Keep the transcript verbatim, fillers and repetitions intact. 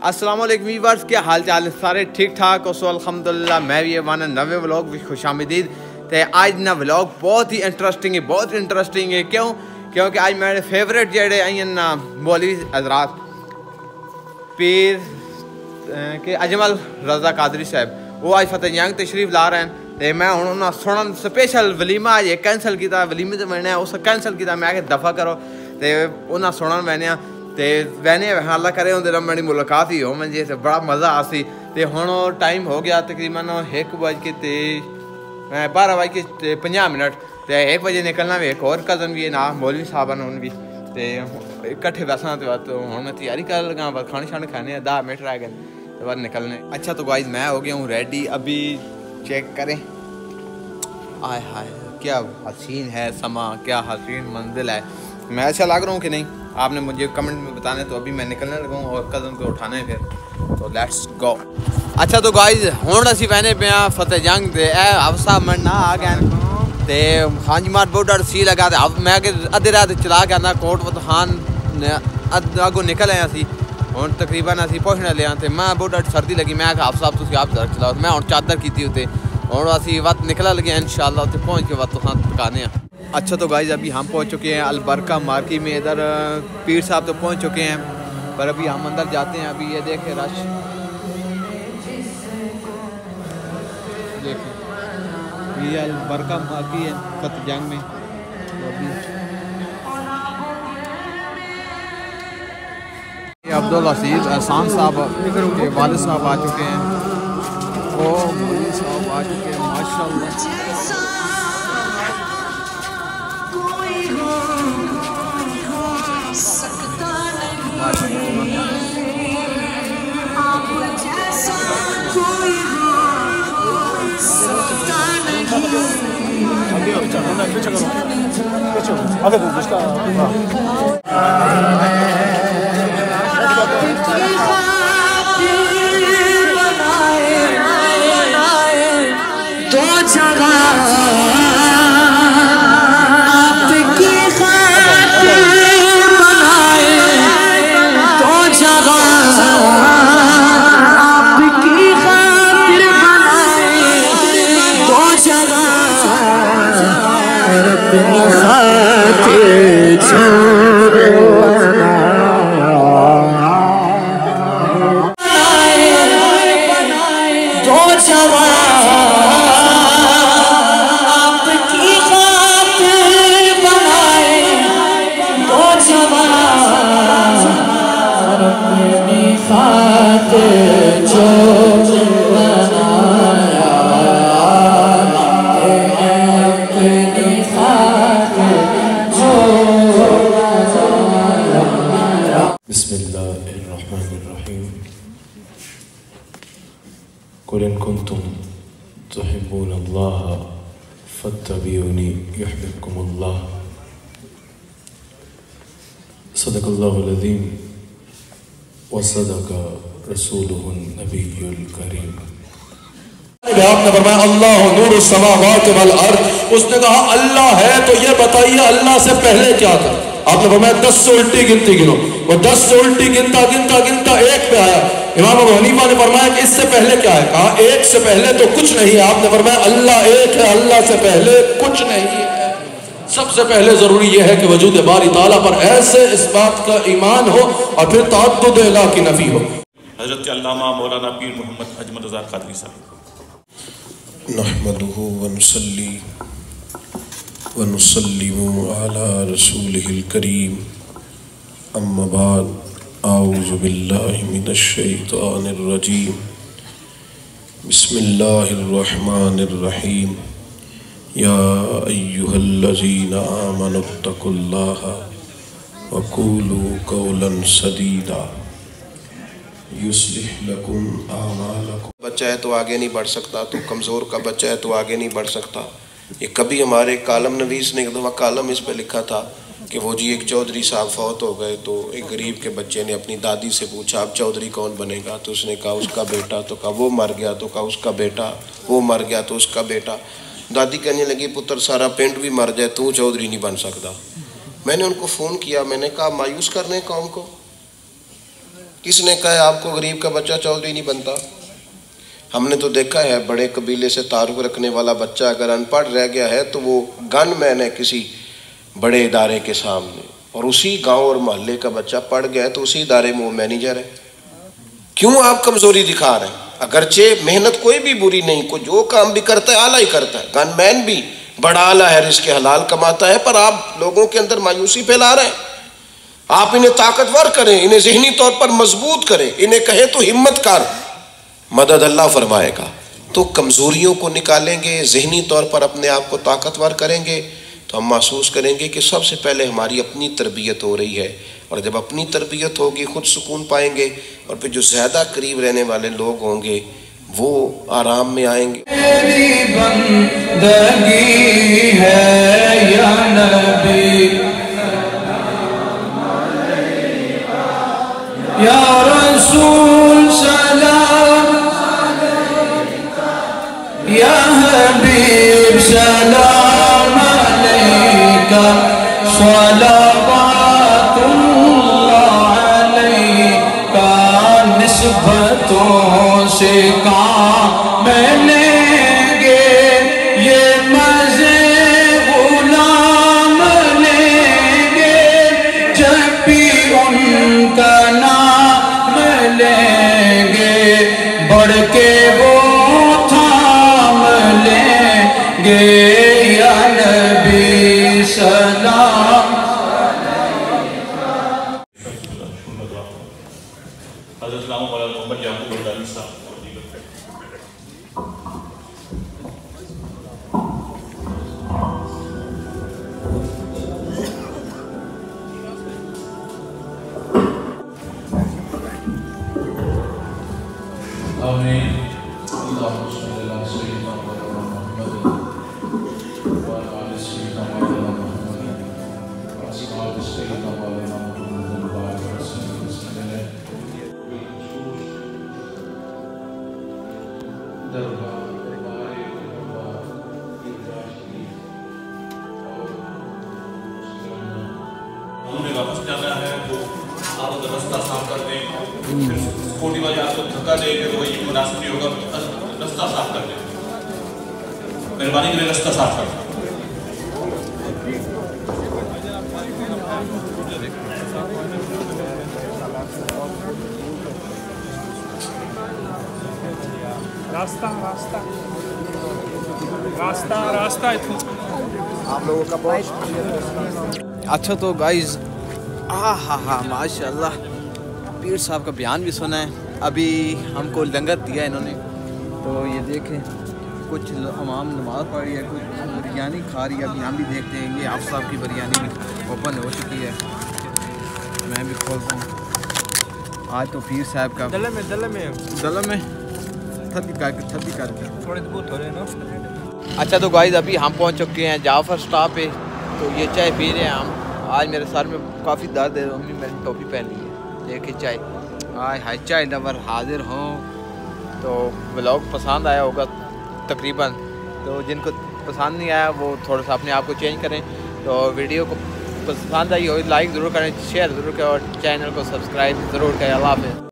अस्सलाम वालेकुम व्यूअर्स, क्या हाल चाल है? सारे ठीक ठाक हो? सो अल्हम्दुलिल्लाह मैं भी वन नवे व्लॉग भी खुशामदीद। तो आज ना व्लॉग बहुत ही इंटरेस्टिंग है, बहुत इंटरेस्टिंग है। क्यों? क्योंकि आज मेरे फेवरेट जेड़े आई ना मौलवी हजरात पीर के अजमल रजा कादरी साहब, वो आज फतेह जंग तशरीफ ला रहे हैं। तो मैं हूँ उन्होंने सुनन स्पेशल वलीमा अज कैंसल किया, वलीमे तो मैंने उस कैंसल किया। मैं दफ़ा करो तो उन्हें सुनन मैंने तो वैने अल्लाह करे उन्हें मेरी मुलाकात ही हो मुझे तो बड़ा मज़ा आसी। तो हुण टाइम हो गया तकरीबन एक बज के ते बारह बज के पंजाह मिनट। तो एक बजे निकलना भी, एक और कज़न भी है ना मौलवी साहब उन भी तो इकट्ठे बैसा। तो हूँ मैं तैयारी कर लगा, बस खाने शाने खाने दस मिनट रह गए तो बाद निकलने। अच्छा तो गाइस मैं हो गया हूँ रेडी, अभी चेक करें। आय हाय क्या हसीन है समा, क्या हसीन मंजिल है। मैं अच्छा लग रहा हूँ कि नहीं आपने मुझे कमेंट में बताने। तो अभी मैं निकलने लगा हूँ और कज़न को उठाने फिर, तो लेट्स गो। अच्छा तो गाइस हुण असीं बहने पे हाँ फतेह जंग दे हफ्सा मिनट ना आ गए तो हाँ जी मार बहुत डर सी लगा। तो मैं अद्धे रात चला के आना कोट खान अगों निकल आए असी हूँ तकरीबन असीं पहुँचने लिया। तो मैं बहुत डर सर्दी लगी, मैं आप साहब तुम आप जरा चलाओ। मैं हूँ चादर की उत्ते हूँ असी वत निकला लगे इंशाअल्लाह उत्ते पहुँच के वत तुहां टकाने। अच्छा तो गाइस अभी हम पहुँच चुके हैं अलबरका मार्केट में। इधर पीर साहब तो पहुँच चुके हैं पर अभी हम अंदर जाते हैं। अभी ये देखें रश, देखें ये अलबरका मार्केट है फतेह जंग में। तो अभी अब्दुल अजीज एहसान साहब के वालिद साहब आ चुके हैं, ओ मौलवी साहब आ चुके हैं माशाल्लाह। कुल इन कुंतुम तुहिब्बूनल्लाह फत्तबिऊनी युहब्बुकुमुल्लाह। सदक़ल्लाहुल अज़ीम व सदक़ रसूलुहुन नबियुल करीम। आपने फरमाया अल्लाह नूरुस समावाति वल अर्द। उसने कहा अल्लाह है तो ये बताइए अल्लाह से पहले क्या था? आपने फरमाया दस से उल्टी गिनती गिनो। वो दस से उल्टी गिनता गिनता गिनता एक पे आया। इमाम अबू हनीफा ने फरमाया कि इससे पहले क्या है? कहा एक से पहले तो कुछ नहीं है। आपने फरमाया अल्लाह एक है, अल्लाह से पहले कुछ नहीं है। सबसे पहले जरूरी यह है कि वजूद बारी ताला पर ऐसे इस बात का ईमान हो और फिर तअद्दुद इलाह की नफी हो। हजरत अल्लामा मौलाना पीर मोहम्मद अजमल रजा कादरी साहब नहमदुहु व नुसल्ली व नुसल्लिमु अला रसूलिहिल करीम अम्मा बाद आऊज़ु बिल्लाहि मिनश शैतानिर रजीम बिस्मिल्लाहिर रहमानिर रहीम या अय्युहल्लज़ीना आमनुत्तकुल्लाहा व क़ूलू क़ौलन सदीदा युस्लिह लकुम आमालकुम। बच्चा है तो आगे नहीं बढ़ सकता, तो कमज़ोर का बच्चा है तो आगे नहीं बढ़ सकता। ये कभी हमारे कालम नवीस ने एक दफ़ा कालम इस पर लिखा था कि वो जी एक चौधरी साहब फौत हो गए तो एक गरीब के बच्चे ने अपनी दादी से पूछा अब चौधरी कौन बनेगा? तो उसने कहा उसका बेटा। तो कहा वो मर गया? तो कहा उसका बेटा। वो मर गया तो उसका बेटा। दादी कहने लगी पुत्र सारा पिंड भी मर जाए तू चौधरी नहीं बन सकता। मैंने उनको फ़ोन किया, मैंने कहा मायूस कर रहे हैं कौम को, किसने कहा आपको गरीब का बच्चा चौधरी नहीं बनता? हमने तो देखा है बड़े कबीले से ताल्लुक़ रखने वाला बच्चा अगर अनपढ़ रह गया है तो वो गनमैन है किसी बड़े इदारे के सामने, और उसी गांव और मोहल्ले का बच्चा पढ़ गया है तो उसी इदारे में वो मैनेजर है। क्यों आप कमज़ोरी दिखा रहे हैं? अगरचे मेहनत कोई भी बुरी नहीं, को जो काम भी करता है आला ही करता है, गनमैन भी बड़ा आला है, रिज़्क़ हलाल कमाता है, पर आप लोगों के अंदर मायूसी फैला रहे हैं। आप इन्हें ताकतवर करें, इन्हें ज़हनी तौर पर मजबूत करें, इन्हें कहें तो हिम्मत कर, मदद अल्लाह फरमाएगा। तो कमज़ोरियों को निकालेंगे, ज़हनी तौर पर अपने आप को ताकतवर करेंगे, तो हम महसूस करेंगे कि सबसे पहले हमारी अपनी तरबियत हो रही है, और जब अपनी तरबियत होगी खुद सुकून पाएंगे, और फिर जो ज़्यादा करीब रहने वाले लोग होंगे वो आराम में आएंगे। मेरी बंदगी है या नबी या रसूल सलाम या हबीब सलाम अलैका सलावतुल्लाह अलैका निस्बतों से काम लेंगे ये मज़े गुलाम लेंगे जब भी उनका नाम लेंगे बढ़ के वो थाम लेंगे या नबी सलाम। उन्हें वापस जाना है तो आप रास्ता साफ कर दें, फिर कोटी वाले आपको धक्का देंगे तो वही मुनासिब नहीं होगा, रास्ता साफ कर दें, मेहरबानी करें रास्ता साफ कर दें। रास्ता रास्ता रास्ता रास्ता आप लोगों का बहुत। अच्छा तो गाइज़ हाँ हाँ हाँ माशाल्लाह पीर साहब का बयान भी सुना है, अभी हमको लंगर दिया इन्होंने, तो ये देखें कुछ अवाम नमाज़ पढ़ रही है, कुछ बिरयानी खा रही है। अभी हम भी देखते हैं ये आप साहब की बिरयानी भी ओपन हो चुकी है, मैं भी खोलता हूँ। आज तो पीर साहब का दल में दल में दल में थदी करके थदी करके थोड़े बहुत हो रहे हैं ना। अच्छा तो गाइज़ अभी हम पहुंच चुके हैं जाफर स्टॉप पे, तो ये चाय पी रहे हैं हम। आज मेरे सर में काफ़ी दर्द है, मम्मी मैंने टोपी पहन ली है, देखिए चाय आय हाय चाय लवर हाजिर हों। तो व्लॉग पसंद आया होगा तकरीबन, तो जिनको पसंद नहीं आया वो थोड़ा सा अपने आप को चेंज करें। तो वीडियो को पसंद आई हो लाइक ज़रूर करें, शेयर ज़रूर करें और चैनल को सब्सक्राइब ज़रूर करें। अल्लाह हाफ़िज़।